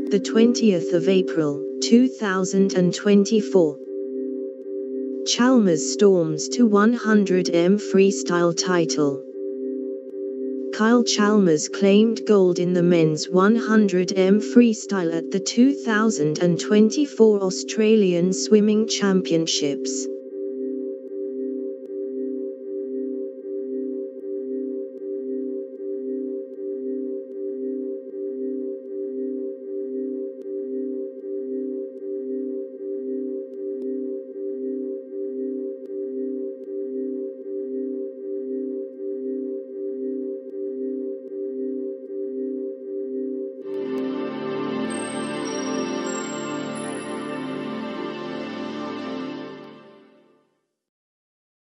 the 20th of April, 2024. Chalmers storms to 100m freestyle title. Kyle Chalmers claimed gold in the men's 100m freestyle at the 2024 Australian Swimming Championships.